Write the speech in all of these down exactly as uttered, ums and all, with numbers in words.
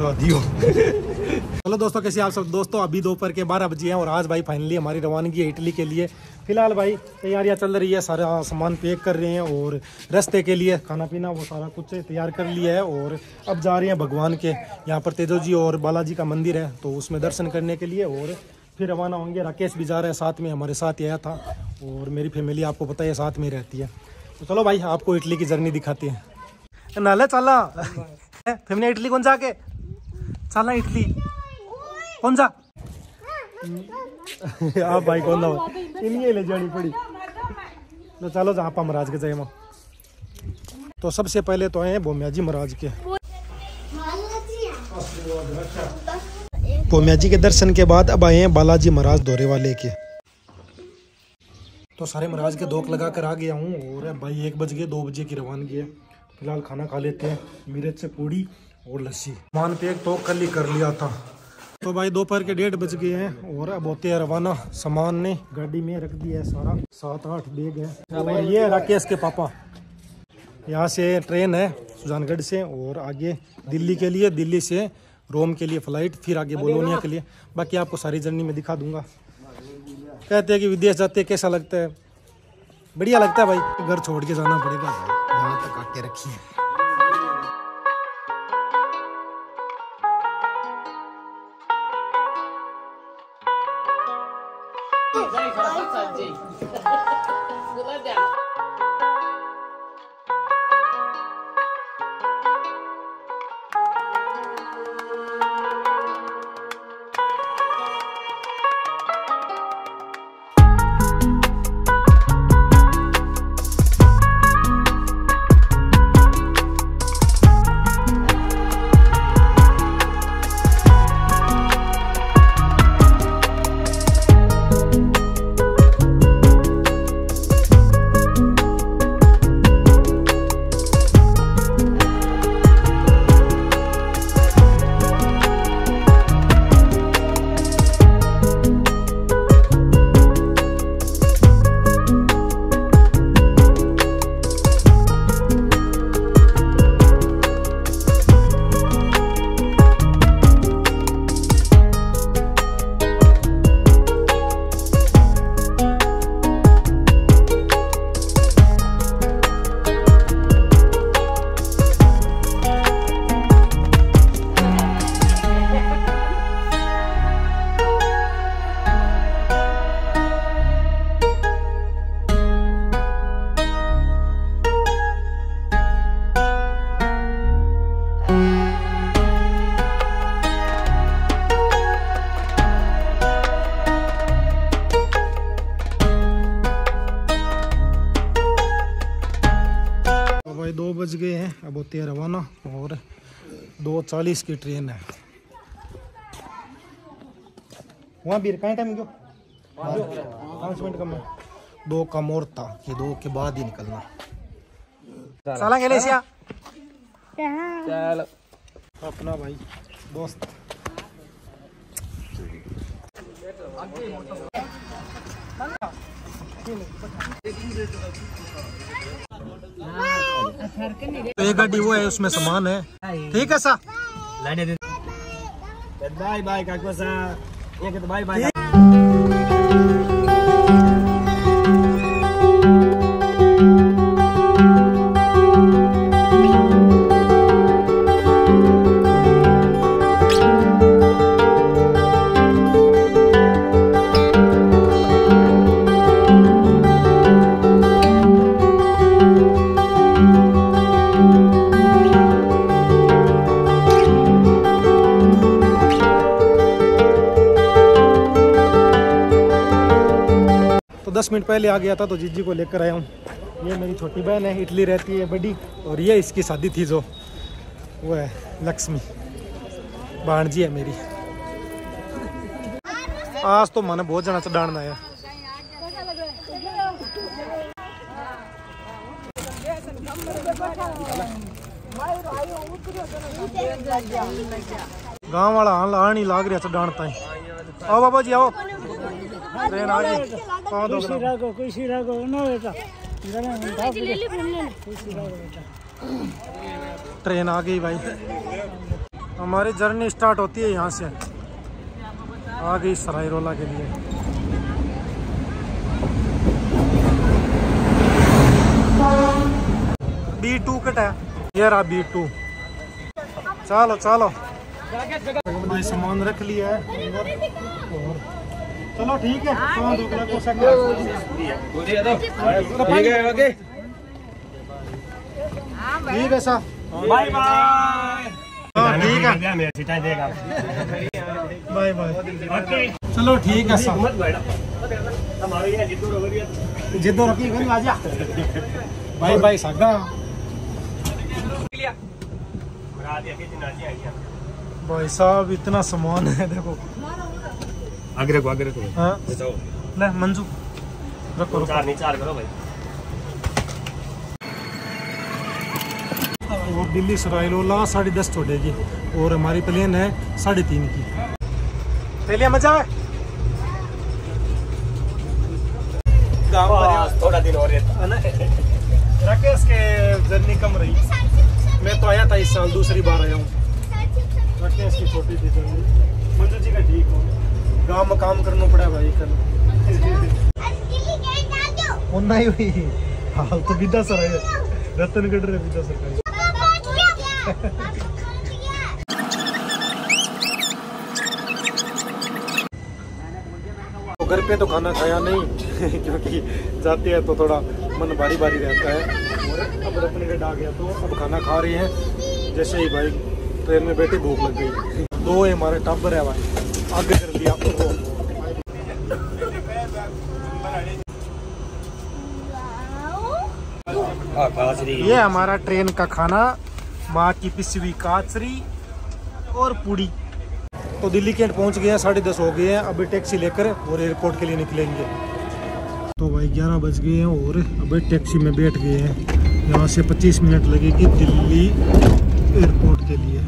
लगा दियो। चलो दोस्तों, कैसे आप सब दोस्तों, अभी दोपहर के बारह बजे हैं और आज भाई फाइनली हमारी रवानगी है इटली के लिए। फिलहाल भाई तैयारियां चल रही है, सारा सामान पैक कर रहे हैं और रास्ते के लिए खाना पीना वो सारा कुछ तैयार कर लिया है। और अब जा रहे हैं भगवान के यहाँ पर तेजो जी और बालाजी का मंदिर है, तो उसमें दर्शन करने के लिए और फिर रवाना होंगे। राकेश भी जा रहा है साथ में, हमारे साथ आया था और मेरी फैमिली आपको पता है साथ में रहती है। तो चलो भाई आपको इटली की जर्नी दिखाते हैं। नाले चला फैमिली इटली कौन जाके चला इटली कौन सा आप भाई कौन ना इन्हीं ले जानी पड़ी। तो चलो जहाँ पर महाराज के जाए वहाँ। तो सबसे पहले तो आए भोमिया जी महाराज के। भोमिया जी के दर्शन के बाद अब आए हैं बालाजी महाराज दौरे वाले के। तो सारे महाराज के दोक लगा कर आ गया हूँ और भाई एक बज गए, दो बजे की रवानगी है। फिलहाल खाना खा लेते हैं, मिर्च से पूड़ी और लस्सी। मान पे एक तो कल ही कर लिया था। तो भाई दोपहर के डेढ़ बज गए हैं और अब होते हैं रवाना। सामान ने गाड़ी में रख दिया है सारा, सात आठ बैग है। और ये राकेश के पापा, यहाँ से ट्रेन है सुजानगढ़ से और आगे दिल्ली के लिए, दिल्ली से रोम के लिए फ्लाइट, फिर आगे बोलोनिया के लिए। बाकी आपको सारी जर्नी में दिखा दूंगा। कहते हैं कि विदेश जाते कैसा लगता है, बढ़िया लगता है भाई। घर छोड़ के जाना पड़ेगा, यहाँ तक आके रखी है। दो बज गए हैं, अब होते हैं रवाना और दो चालीस की ट्रेन है। वहाँ भी कहीं टाइम क्यों पाँच मिनट कम है, दो का मोर था कि दो के बाद ही निकलना। चला गया लेसिया चलो अपना भाई दोस्त। तो एक गाड़ी वो है, उसमें सामान है, ठीक है सा बाय बाय काका सा एक बाय बाय। दस मिनट पहले आ गया था तो जीजी को लेकर आया हूँ। ये मेरी छोटी बहन है, इटली रहती है बड़ी, और ये इसकी शादी थी जो वो है लक्ष्मी भाणजी है मेरी। आज तो मैंने बहुत जना चढ़ाना है। गाँव वाला हाल आ नहीं लाग रहा चढ़ान ताई। आओ बाबा जी आओ, ट्रेन आ गई। ट्रेन आ गई भाई। हमारी जर्नी स्टार्ट होती है यहाँ से, आ गई सराय रोला के लिए। बी टू कट है, ये रहा बी टू। चलो चलो भाई सामान रख लिया है और चलो ठीक है। ठीक है सर, बाय बाय। ठीक है बाय बाय। चलो ठीक है सर, जिद्दो रखी बाय बाय सागा। भाई साहब इतना सामान है देखो। आगे रखो आगे रखो। हाँ ले मंजू रखो चार नहीं चार करो भाई। और दिल्ली सराय रोला साढ़े दस छोड़ेगी और हमारी प्लेन है साढ़े तीन की। पहले मजा है गाँव थोड़ा दिन और रहता ना। राकेश के जर्नी कम रही, मैं तो आया था इस साल, दूसरी बार आया हूँ। राकेश की छोटी थी जर्नी, मंजू जी का ठीक हो। गाँव में काम करना पड़ा भाई कल। नहीं हुई हाल तो विद्या सर है, रतनगढ़ विद्या सर का। घर पे तो खाना खाया नहीं क्योंकि जाते हैं तो थोड़ा मन भारी भारी रहता है। और अब रतनगढ़ आ गया तो अब खाना खा रहे हैं। जैसे ही भाई ट्रेन में बैठे भूख लग गई। दो है हमारे टाबर है भाई, आगे कर दिया। ये हमारा ट्रेन का खाना, माँ की पिसवी काचरी और पूड़ी। तो दिल्ली कैंट पहुंच गए हैं, साढ़े दस हो गए हैं। अभी टैक्सी लेकर और एयरपोर्ट के लिए निकलेंगे। तो भाई ग्यारह बज गए हैं और अभी टैक्सी में बैठ गए हैं। यहाँ से पच्चीस मिनट लगेगी दिल्ली एयरपोर्ट के लिए।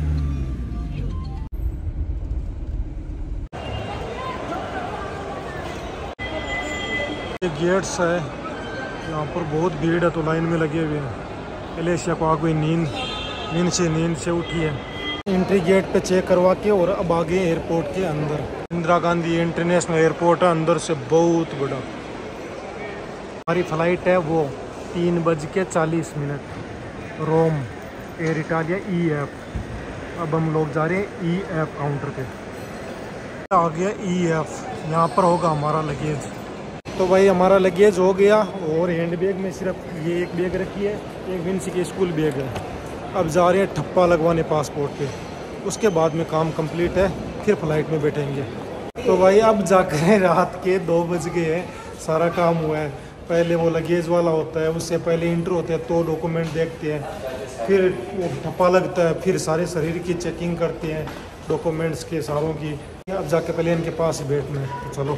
गेट्स है यहाँ पर, बहुत भीड़ है तो लाइन में लगे हुए हैं। एलेशिया को आ गई नींद, नींद से नींद से उठी है। एंट्री गेट पे चेक करवा के और अब आ गए एयरपोर्ट के अंदर। इंदिरा गांधी इंटरनेशनल एयरपोर्ट है, अंदर से बहुत बड़ा। हमारी फ्लाइट है वो तीन बज के चालीस minute Rome Air Italia E F. अब हम लोग जा रहे हैं ई एफ काउंटर पे। आ गया ई एफ, यहाँ पर होगा हमारा लगेज। तो भाई हमारा लगेज हो गया और हैंड बैग में सिर्फ ये एक बैग रखी है, एक विंसी की स्कूल बैग है। अब जा रहे हैं ठप्पा लगवाने पासपोर्ट पे, उसके बाद में काम कंप्लीट है, फिर फ्लाइट में बैठेंगे। तो भाई अब जाकर रात के दो बज गए हैं, सारा काम हुआ है। पहले वो लगेज वाला होता है, उससे पहले इंटर होते हैं तो डॉक्यूमेंट देखते हैं, फिर वो ठप्पा लगता है, फिर सारे शरीर की चेकिंग करते हैं डॉक्यूमेंट्स के सारों की। अब जाके प्लेन के पास बैठना है। तो चलो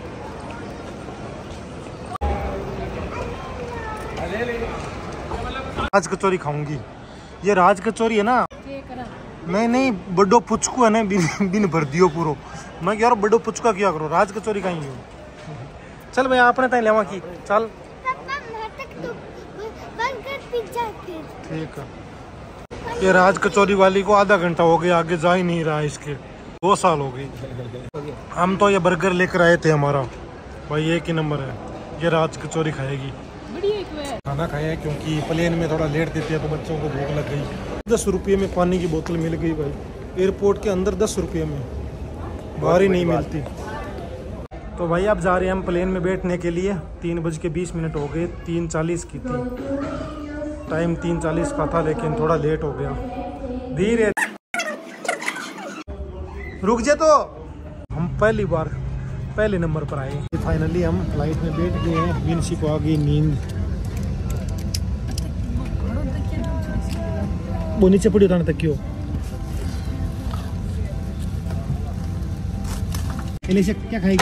राज कचौरी खाऊंगी। ये राज कचौरी है ना? नहीं नहीं बड्डो पुचकू है ना, बिन बिन भर दियो पूरो। मैं यार बड्डो पुचका क्या करो, राज कचौरी खाई हूँ। चल भाई आपने तय लेवा की चल। ठीक है। ये राज कचौरी वाली को आधा घंटा हो गया, आगे जा ही नहीं रहा इसके, दो साल हो गई। हम तो ये बर्गर लेकर आए थे, हमारा भाई एक ही नंबर है। ये राज कचौरी खाएगी। खाना खाया है क्योंकि प्लेन में थोड़ा लेट देते हैं तो बच्चों को भूख लग गई। दस रुपये में पानी की बोतल मिल गई भाई एयरपोर्ट के अंदर, दस रुपये में, बाहर ही नहीं मिलती। तो भाई अब जा रहे हैं हम प्लेन में बैठने के लिए। तीन बज के बीस मिनट हो गए, तीन चालीस की थी टाइम, तीन चालीस का था लेकिन थोड़ा लेट हो गया। धीरे रुक जा। तो हम पहली बार पहले नंबर पर आए। फाइनली हम फ्लाइट में बैठ गए हैं। विंसी को आ गई नींद, वो नीचे पड़ी उठाने तक क्यों। क्या खाएगी?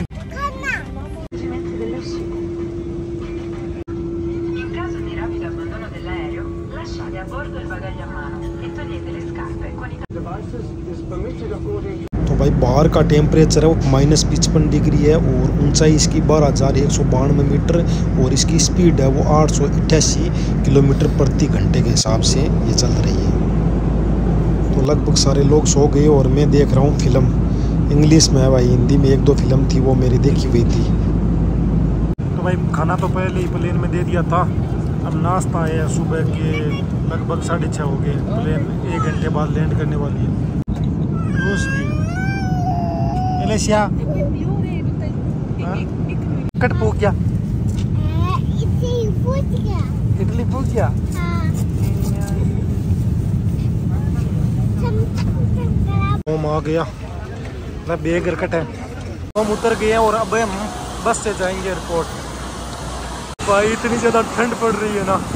तो भाई बाहर का टेम्परेचर है वो माइनस पचपन डिग्री है और ऊंचाई इसकी बारह हजार एक सौ बानवे मीटर और इसकी स्पीड है वो आठ सौ अट्ठासी किलोमीटर प्रति घंटे के हिसाब से ये चल रही है। तो लगभग सारे लोग सो गए और मैं देख रहा हूँ फिल्म। इंग्लिश में है भाई, हिंदी में एक दो फिल्म थी वो मेरी देखी हुई थी। तो भाई खाना तो पहले ही प्लेन में दे दिया था। अब नाश्ता है सुबह के लगभग साढ़े छः हो गए। प्लेन एक घंटे बाद लैंड करने वाली है। दोस्त एलेशिया कट पो क्या इडली पो क्या हम आ गया ना बेगर कट है। हम उतर गए हैं और अब हम बस से जाएंगे एयरपोर्ट। भाई इतनी ज़्यादा ठंड पड़ रही है ना।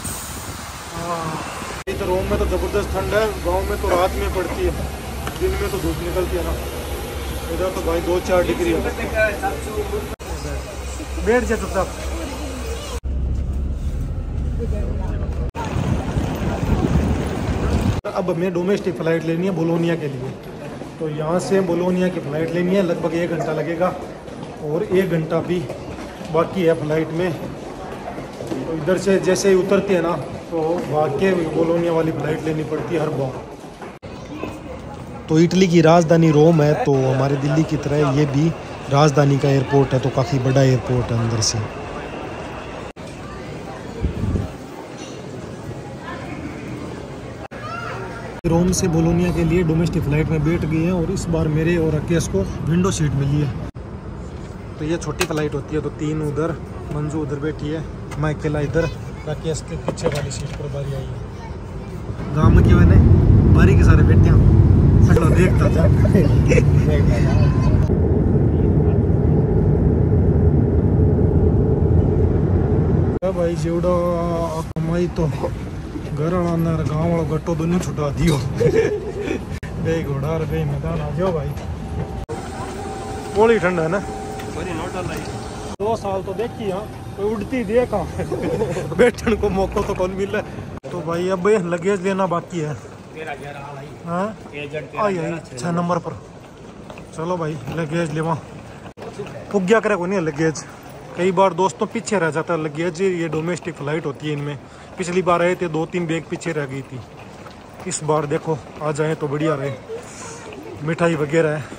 इधर रोम में तो ज़बरदस्त ठंड है, गांव में तो रात में पड़ती है, दिन में तो धूप निकलती है ना। इधर तो भाई दो चार डिग्री है। बैठ जाए चुपचाप। अब हमें डोमेस्टिक फ़्लाइट लेनी है बोलोनिया के लिए। तो यहाँ से बोलोनिया की फ़्लाइट लेनी है, लगभग एक घंटा लगेगा और एक घंटा भी बाकी है फ़्लाइट में। तो इधर से जैसे ही उतरती है ना तो भाग के बोलोनिया वाली फ़्लाइट लेनी पड़ती है हर बार। तो इटली की राजधानी रोम है, तो हमारे दिल्ली की तरह ये भी राजधानी का एयरपोर्ट है, तो काफ़ी बड़ा एयरपोर्ट है अंदर से। रोम से बोलोनिया के लिए डोमेस्टिक फ़्लाइट में बैठ गए हैं और इस बार मेरे और राकेश को विंडो सीट मिली है। तो ये छोटी फ़्लाइट होती है, तो तीन उधर, मंजू उधर बैठी है, मैं अकेला इधर, राकेश के पीछे वाली सीट पर बारी आई है। गाँव में क्यों है बारी के सारे बैठे हैं, चलो देखता था। भाई जेवड़ा कमाई तो घर आना गाँव वाला गट्टो दोनों छुटा दियो। बे घोड़ा और बे मैदान आ जाओ भाई। बड़ी ठंड है ना। दो साल तो देखी हाँ, कोई उड़ती देखा बैठने को मौका तो कौन मिला। तो भाई अब लगेज लेना बाकी है। हाँ आई आई छः नंबर पर। चलो भाई लगेज लेवा पुग गया करे को नहीं लगेज। कई बार दोस्तों पीछे रह जाता है लगेज। ये डोमेस्टिक फ़्लाइट होती है, इनमें पिछली बार आए थे दो तीन बैग पीछे रह गई थी। इस बार देखो आ जाए तो बढ़िया रहे। मिठाई वगैरह है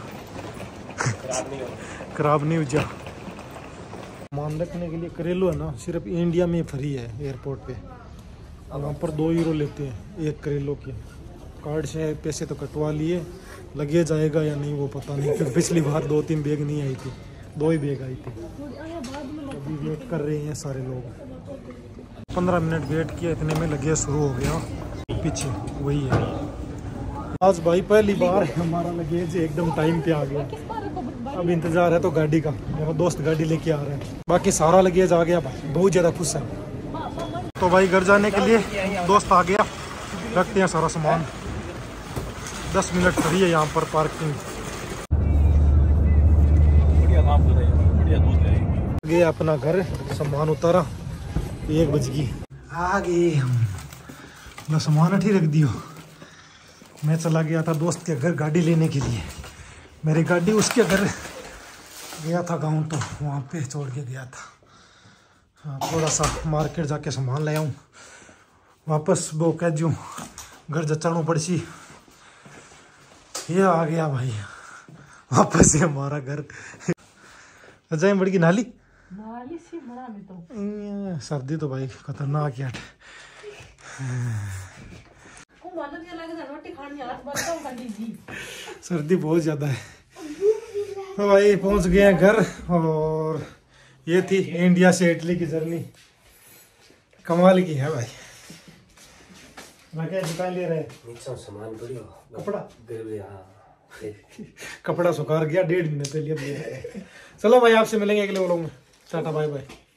खराब नहीं हो जा। मान रखने के लिए करेलो है ना, सिर्फ इंडिया में फ्री है एयरपोर्ट पे। वहाँ पर दो यूरो लेते हैं एक करेलो के। कार्ड से पैसे तो कटवा लिए, लगेज आएगा या नहीं वो पता नहीं, क्योंकि पिछली बार दो तीन बैग नहीं आई थी, दो ही बैग आई थी। अभी वेट कर रहे हैं सारे लोग। पंद्रह मिनट वेट किया, इतने में लगेज शुरू हो गया पीछे, वही है। आज भाई पहली बार हमारा लगेज एकदम टाइम पे आ गया। अब इंतजार है तो गाड़ी का, मेरा दोस्त गाड़ी लेके आ रहा है। बाकी सारा लगेज आ गया भाई, बहुत ज़्यादा खुश है। तो भाई घर जाने के लिए दोस्त आ गया, रखते हैं सारा सामान। दस मिनट फ्री है यहाँ पर पार्किंग। गए अपना घर, सामान उतारा, एक बज गई आ गए हम। सामान अठी रख दियो। मैं चला गया था दोस्त के घर गाड़ी लेने के लिए। मेरी गाड़ी उसके घर गया था गाँव, तो वहाँ पे छोड़ के गया था। हाँ, थोड़ा सा मार्केट जाके सामान ले आऊँ, वापस वो कह जूँ घर जचाणु पड़सी। ये आ गया भाई वापस से हमारा घर। अजय बड़ी की नाली नाली सी बड़ा में तो सर्दी तो भाई खतरनाक है। सर्दी बहुत ज़्यादा है। तो भाई पहुंच गए हैं घर, और ये थी इंडिया से इटली की जर्नी। कमाल की है भाई। दुकान ले रहे सामान कपड़ा कपड़ा सुखार गया डेढ़ महीने पहले। चलो भाई आपसे मिलेंगे अगले व्लॉग में। Tata bye bye.